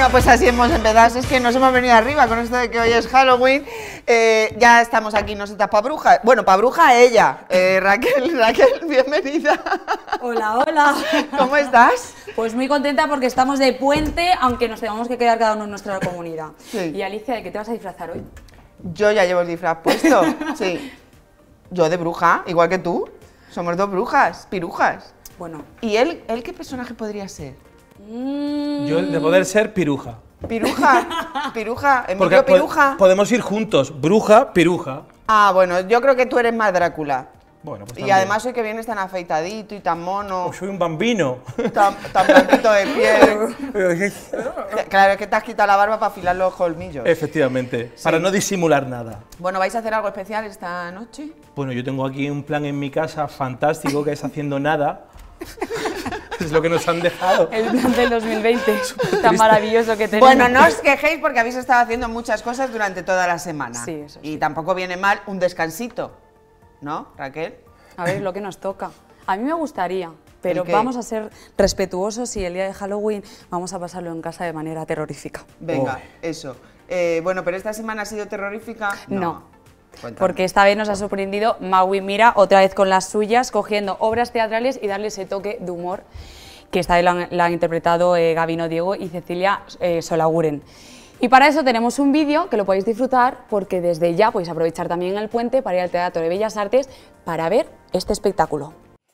Bueno, pues así hemos empezado. Es que nos hemos venido arriba con esto de que hoy es Halloween. Ya estamos aquí, no estás para bruja. Bueno, para bruja ella. Raquel, bienvenida. Hola, hola. ¿Cómo estás? Pues muy contenta porque estamos de puente, aunque nos tengamos que quedar cada uno en nuestra comunidad. Sí. Y Alicia, ¿de qué te vas a disfrazar hoy? Yo ya llevo el disfraz puesto. Sí. Yo de bruja, igual que tú. Somos dos brujas, pirujas. Bueno. ¿Y él qué personaje podría ser? Yo de poder ser piruja. Piruja, Porque Emilio Piruja. podemos ir juntos, bruja, piruja. Ah, bueno, yo creo que tú eres más Drácula. Bueno, pues Y también. además hoy que vienes tan afeitadito y tan mono, Oh, soy un bambino. tan blanquito de piel. Claro, es que te has quitado la barba para afilar los colmillos. Efectivamente, para no disimular nada. Bueno, ¿vais a hacer algo especial esta noche? Bueno, yo tengo aquí un plan en mi casa fantástico que es haciendo nada. Es lo que nos han dejado. El plan del 2020, tan maravilloso que tenemos. Bueno, no os quejéis porque habéis estado haciendo muchas cosas durante toda la semana. Sí, eso sí. Y tampoco viene mal un descansito, ¿no, Raquel? A ver, lo que nos toca. A mí me gustaría, pero ¿El qué? vamos a ser respetuosos y el día de Halloween vamos a pasarlo en casa de manera terrorífica. Venga, Uy. eso. Bueno, pero esta semana ha sido terrorífica. No. Cuéntame. Porque esta vez nos ha sorprendido Maui Mira, otra vez con las suyas, cogiendo obras teatrales y darle ese toque de humor, que esta vez la han interpretado Gabino Diego y Cecilia Solaguren. Y para eso tenemos un vídeo que lo podéis disfrutar, porque desde ya podéis aprovechar también el puente para ir al Teatro de Bellas Artes para ver este espectáculo.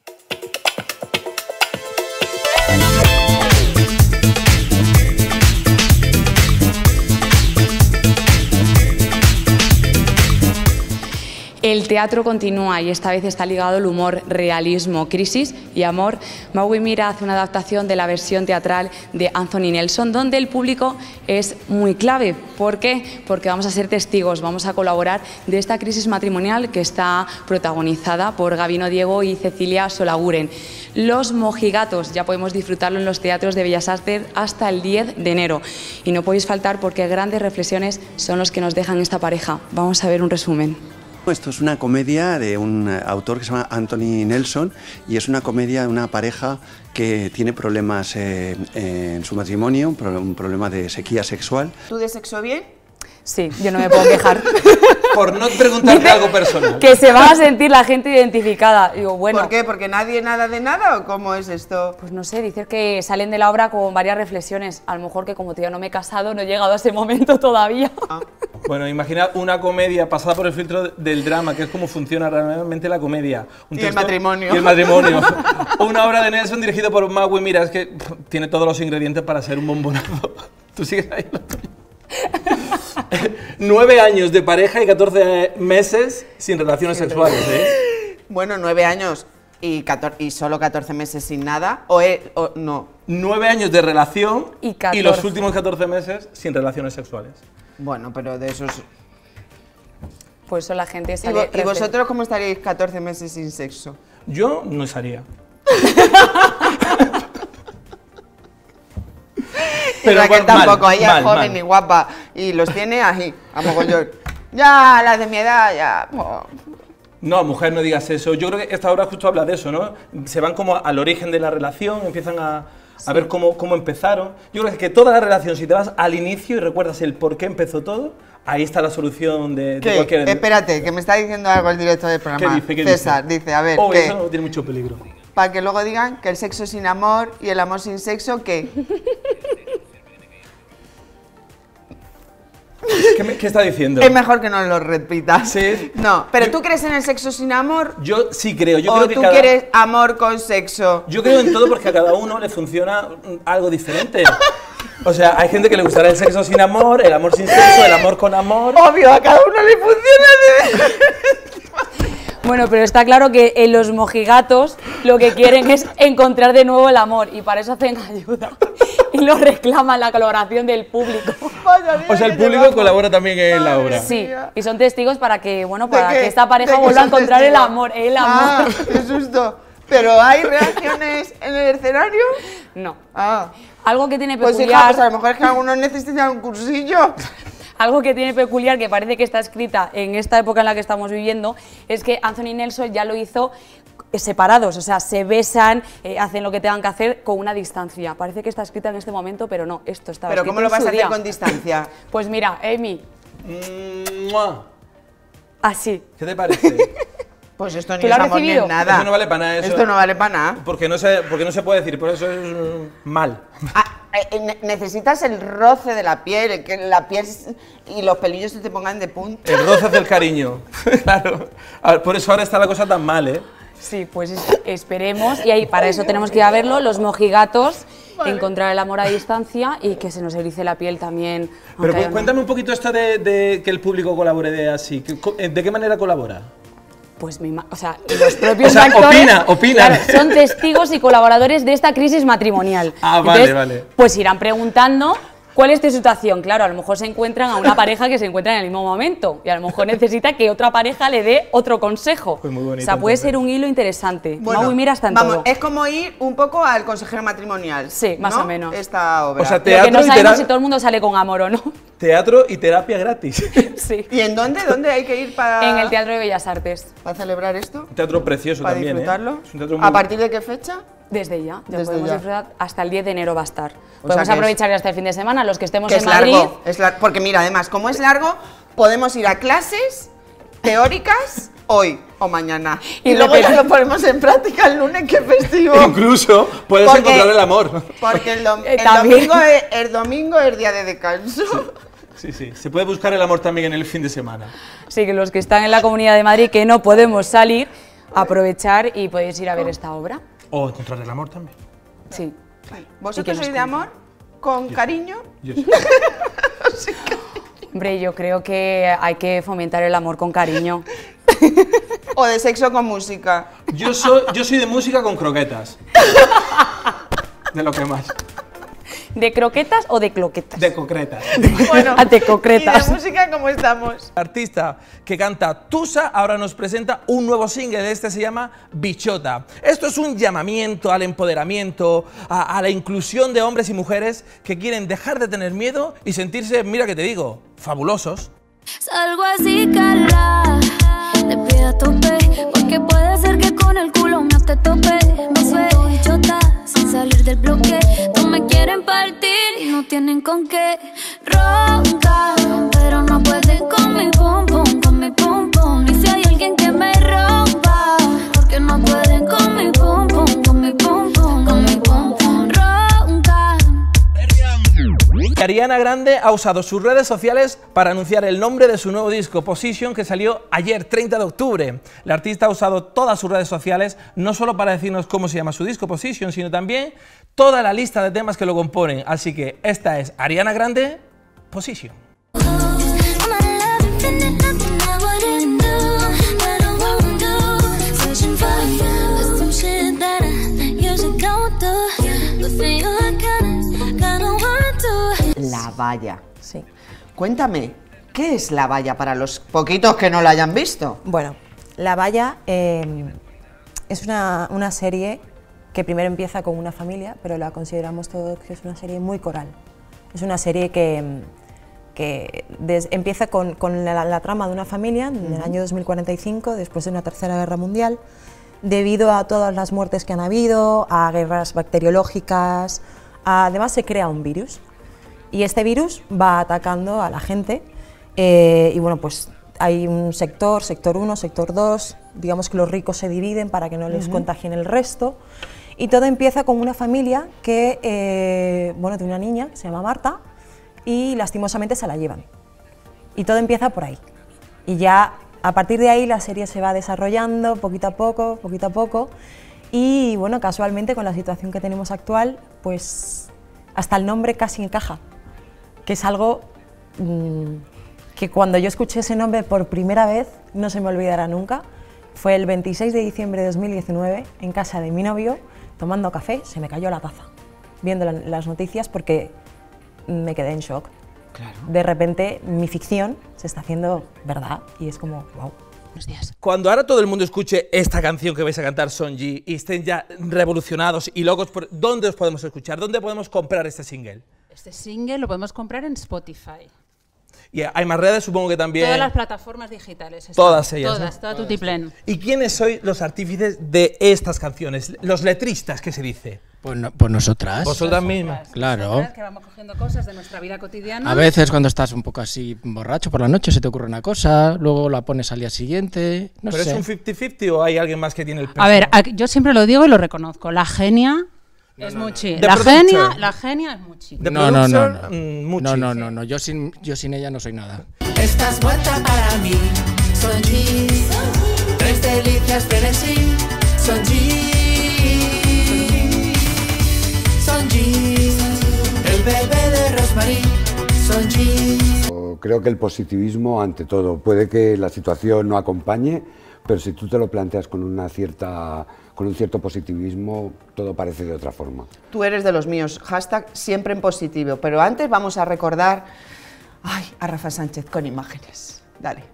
El teatro continúa y esta vez está ligado el humor, realismo, crisis y amor. Maui Mira hace una adaptación de la versión teatral de Anthony Nelson, donde el público es muy clave. ¿Por qué? Porque vamos a ser testigos, vamos a colaborar de esta crisis matrimonial que está protagonizada por Gabino Diego y Cecilia Solaguren. Los mojigatos ya podemos disfrutarlo en los teatros de Bellas Artes hasta el 10 de enero. Y no podéis faltar porque grandes reflexiones son los que nos dejan esta pareja. Vamos a ver un resumen. Esto es una comedia de un autor que se llama Anthony Nelson y es una comedia de una pareja que tiene problemas en su matrimonio, un problema de sequía sexual. ¿Tú de sexo bien? Sí, yo no me puedo quejar. Por no preguntarte algo personal. Que se va a sentir la gente identificada. Digo, bueno, ¿Por qué? ¿Porque nadie nada de nada o cómo es esto? pues no sé, dices que salen de la obra con varias reflexiones. A lo mejor que como todavía no me he casado, no he llegado a ese momento todavía. Bueno, imagina una comedia pasada por el filtro del drama, que es como funciona realmente la comedia. Un Y el matrimonio. Y el matrimonio. Una obra de Nelson dirigido por Maui Mira, es que tiene todos los ingredientes para ser un bombonazo. Tú sigues ahí. 9 años de pareja y 14 meses sin relaciones sexuales, ¿eh? Bueno, 9 años y solo 14 meses sin nada, o no. 9 años de relación Y 14. los últimos 14 meses sin relaciones sexuales. Bueno, pero de esos... Pues eso la gente ¿Y, sale... y vosotros cómo estaríais 14 meses sin sexo? Yo no estaría. Pero Raquel mal, tampoco, ella es mal, joven mal. y guapa y los tiene ahí, a mogollón. Ya, las de mi edad, ya... oh. No, mujer, no digas eso. Yo creo que esta obra justo habla de eso, ¿no? Se van como al origen de la relación, empiezan a ver cómo empezaron. Yo creo que toda la relación, si te vas al inicio y recuerdas el por qué empezó todo, ahí está la solución de ¿Qué? cualquier... Espérate, que me está diciendo algo el director del programa. ¿Qué César, dice, a ver, Oh, ¿qué? eso no tiene mucho peligro. Para que luego digan que el sexo sin amor y el amor sin sexo, ¿qué? ¿Qué está diciendo? Es mejor que no lo repitas. Sí. No, pero ¿tú crees en el sexo sin amor? Yo sí creo. Yo ¿O creo que tú cada... quieres amor con sexo? Yo creo en todo porque a cada uno le funciona algo diferente. O sea, hay gente que le gustará el sexo sin amor, el amor sin sexo, el amor con amor. Obvio, a cada uno le funciona de... Bueno, pero está claro que en los mojigatos lo que quieren es encontrar de nuevo el amor y para eso hacen ayuda y lo reclaman la colaboración del público. Vaya día O sea, el que te público vamos. colabora también en la obra. Sí, y son testigos para que, bueno, ¿De para qué? que esta pareja ¿De qué vuelva a son encontrar el testigos? amor, Ah, qué susto. ¿Pero hay reacciones en el escenario? No. Ah. Algo que tiene Pues hija, peculiar, pues a lo mejor es que algunos necesitan un cursillo. algo que tiene peculiar, que parece que está escrita en esta época en la que estamos viviendo, es que Anthony Nelson ya lo hizo separados, o sea, se besan, hacen lo que tengan que hacer con una distancia. Parece que está escrita en este momento, pero no, esto estaba ¿Pero escrito cómo lo vas a hacer día. con distancia? Pues mira, Amy, así. ¿Qué te parece? Pues esto ni ¿Tú es lo has amor ni es recibido? nada. Eso no vale para nada, eso. Esto no vale para nada. Porque no se puede decir, por eso es mal. Necesitas el roce de la piel, que la piel y los pelillos se te pongan de punta. El roce hace el cariño. Claro. Por eso ahora está la cosa tan mal, ¿eh? Sí, pues esperemos, y ahí para eso tenemos que ir a verlo, los mojigatos, encontrar el amor a distancia y que se nos erice la piel también. Pero cuéntame un poquito esto de que el público colabore así. ¿De qué manera colabora? Pues o sea, los propios O sea, actores opina. claro, son testigos y colaboradores de esta crisis matrimonial. Ah, vale, vale. Pues irán preguntando cuál es tu situación. Claro, a lo mejor se encuentran a una pareja que se encuentra en el mismo momento y a lo mejor necesita que otra pareja le dé otro consejo. Pues muy bonito, o sea, puede entonces. ser un hilo interesante. Mau y Mira está en vamos, todo. es como ir un poco al consejero matrimonial. Sí, más ¿no? o menos. Esta obra. O sea, Lo que no teatro y sabemos si todo el mundo sale con amor o no. Teatro y terapia gratis. Sí. ¿Y en dónde? ¿Dónde hay que ir para, En el Teatro de Bellas Artes. para celebrar esto? Un teatro precioso ¿Para también, disfrutarlo? ¿eh? Es un teatro muy... ¿A partir de qué fecha? Desde ya, Desde podemos ya. disfrutar, hasta el 10 de enero va a estar. O Podemos sea que aprovechar hasta el fin de semana, los que estemos Que en es Madrid. largo, porque mira, además, como es largo, podemos ir a clases teóricas hoy o mañana. Y Y luego repetir. ya lo ponemos en práctica el lunes, que festivo. Incluso puedes Porque- encontrar el amor. Porque el También. domingo es día de descanso. Sí, sí. Se puede buscar el amor también en el fin de semana. Sí, que los que están en la Comunidad de Madrid, que no podemos salir, aprovechar y podéis ir a ver esta obra. O encontrar el amor también. Sí. ¿Vosotros nos sois de amor? ¿Con cariño? Yo sí. Hombre, yo creo que hay que fomentar el amor con cariño. ¿O de sexo con música? Yo soy de música con croquetas. De lo que más. ¿De croquetas o de cloquetas? De concretas. Bueno, De ¿y concretas. de música cómo estamos? La artista que canta Tusa ahora nos presenta un nuevo single, este se llama Bichota. Esto es un llamamiento al empoderamiento, a la inclusión de hombres y mujeres que quieren dejar de tener miedo y sentirse, mira que te digo, fabulosos. Salgo así, cala, de pie a tope, porque puede ser que con el culo no te tope. Me siento bichota, sin salir del bloque. No me quieren partir y no tienen con qué roncar, pero no pueden con mi pum pum, con mi pum pum. Y si hay alguien que me rompa, porque no pueden con mi pum pum, con mi pum pum, con mi pum pum, roncar. Ariana Grande ha usado sus redes sociales para anunciar el nombre de su nuevo disco, Position, que salió ayer, 30 de octubre. La artista ha usado todas sus redes sociales, no solo para decirnos cómo se llama su disco, Position, sino también toda la lista de temas que lo componen. Así que esta es Ariana Grande, Position. La valla. Sí. Cuéntame, ¿qué es la valla para los poquitos que no la hayan visto? Bueno, La Valla es una serie que primero empieza con una familia, pero la consideramos todos que es una serie muy coral. Es una serie que empieza con la trama de una familia en el año 2045, después de una tercera guerra mundial, debido a todas las muertes que han habido, a guerras bacteriológicas, además se crea un virus. Y este virus va atacando a la gente y bueno, pues hay un sector 1, sector 2, digamos que los ricos se dividen para que no les contagien el resto. Y todo empieza con una familia que, bueno, de una niña que se llama Marta y lastimosamente se la llevan. Y todo empieza por ahí. Y ya a partir de ahí la serie se va desarrollando poquito a poco. Y bueno, casualmente con la situación que tenemos actual, pues hasta el nombre casi encaja. Que es algo que cuando yo escuché ese nombre por primera vez no se me olvidará nunca. Fue el 26 de diciembre de 2019 en casa de mi novio, tomando café, se me cayó la taza, viendo las noticias porque me quedé en shock. Claro. De repente mi ficción se está haciendo verdad y es como, wow. Buenos días. Cuando ahora todo el mundo escuche esta canción que vais a cantar, Sonji, y estén ya revolucionados y locos, ¿dónde os podemos escuchar? ¿Dónde podemos comprar este single? Este single lo podemos comprar en Spotify. Y hay más redes, supongo que también. Todas las plataformas digitales. Todas ellas. Todas, toda tutiplén. ¿Y quiénes sois los artífices de estas canciones? Los letristas, ¿qué se dice? Pues nosotras. Vosotras mismas. Claro. Nosotras que vamos cogiendo cosas de nuestra vida cotidiana. A veces cuando estás un poco así borracho por la noche se te ocurre una cosa, luego la pones al día siguiente, no ¿Pero sé. es un 50-50 o hay alguien más que tiene el peso? A ver, yo siempre lo digo y lo reconozco. La genia es Muchi. The La producer. genia es Muchi. The No, producer, Muchi. no, yo sin ella no soy nada. Estás muerta para mí, son G. Tres delicias frenesí, son G. Son G. El bebé de Rosmarie, son G. Creo que el positivismo ante todo. Puede que la situación no acompañe, pero si tú te lo planteas con un cierto positivismo, todo parece de otra forma. Tú eres de los míos, hashtag siempre en positivo, pero antes vamos a recordar a Rafa Sánchez con imágenes. Dale.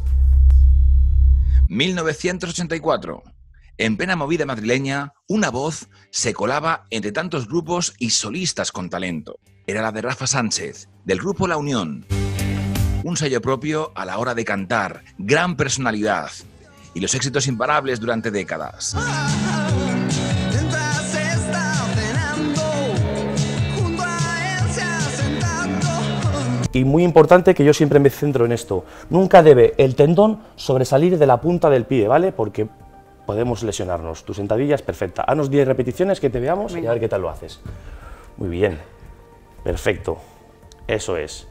1984. En plena movida madrileña, una voz se colaba entre tantos grupos y solistas con talento. Era la de Rafa Sánchez, del grupo La Unión. Un sello propio a la hora de cantar, gran personalidad y los éxitos imparables durante décadas. Y muy importante que yo siempre me centro en esto, nunca debe el tendón sobresalir de la punta del pie, ¿vale? Porque podemos lesionarnos. Tu sentadilla es perfecta. Haznos 10 repeticiones que te veamos y a ver qué tal lo haces. Muy bien. Perfecto. Eso es.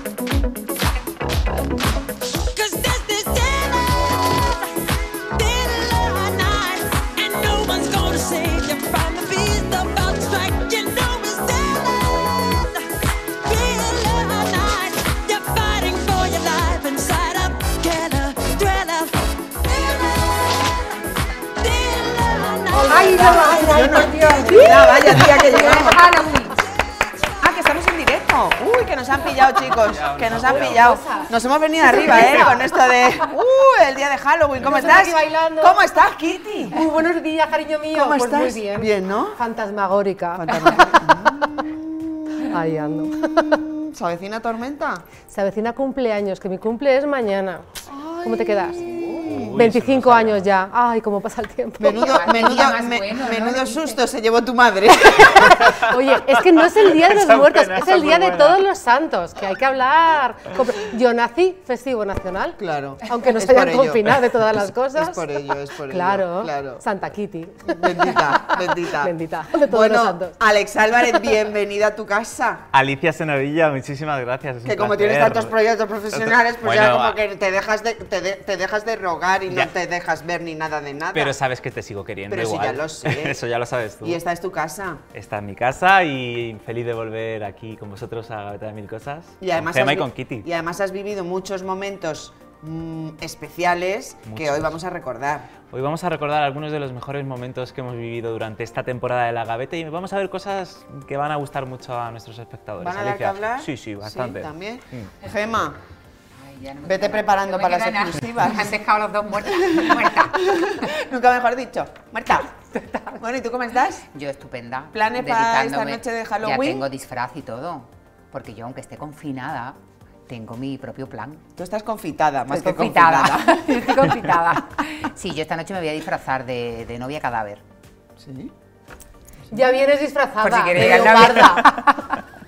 Vaya tía que llegamos. Que estamos en directo. Uy, que nos han pillado, chicos. Que nos han pillado. Nos hemos venido arriba, con esto de el día de Halloween. ¿Cómo estás? ¿Cómo estás, Kitty? Muy buenos días, cariño mío. ¿Cómo estás? Muy bien. Bien, ¿no? Fantasmagórica. Ahí ando. ¿Se avecina tormenta? Se avecina cumpleaños, que mi cumple es mañana. ¿Cómo te quedas? 25 años ya. Ay, cómo pasa el tiempo. Menudo susto se llevó tu madre. Oye, es que no es el Día de los Muertos, es el Día de Todos los Santos, que hay que hablar. Yo nací festivo nacional. Claro. Aunque nos hayan confinado de todas las cosas. Es por ello, es por ello. Claro. Santa Kitty. Bendita, bendita. Bendita. De todos los santos. Alex Álvarez, bienvenida a tu casa. Alicia Senovilla, muchísimas gracias. Es que un como placer. tienes tantos proyectos profesionales, pues bueno, ya como que te dejas de rogar y no te dejas ver ni nada de nada. Pero sabes que te sigo queriendo pero igual. Pero ya lo sé. Eso ya lo sabes tú. Y esta es tu casa. Esta es mi casa y feliz de volver aquí con vosotros a Gaveta de Mil Cosas. Y además con Gemma y con Kitty. Y además has vivido muchos momentos especiales que hoy vamos a recordar. Hoy vamos a recordar algunos de los mejores momentos que hemos vivido durante esta temporada de La Gaveta y vamos a ver cosas que van a gustar mucho a nuestros espectadores. ¿Van a dar que hablar? Sí, bastante. Sí, también. Gemma. Vete preparando para las exclusivas. Me han dejado los dos muertas. Nunca mejor dicho. Muerta. Bueno, ¿y tú cómo estás? Yo estupenda. ¿Planes para esta noche de Halloween? Ya tengo disfraz y todo. Porque yo, aunque esté confinada, tengo mi propio plan. Tú estás confitada, más que confitada. Estoy confitada. Sí, yo esta noche me voy a disfrazar de novia cadáver. ¿Sí? Ya vienes disfrazada. Por si quieres ir al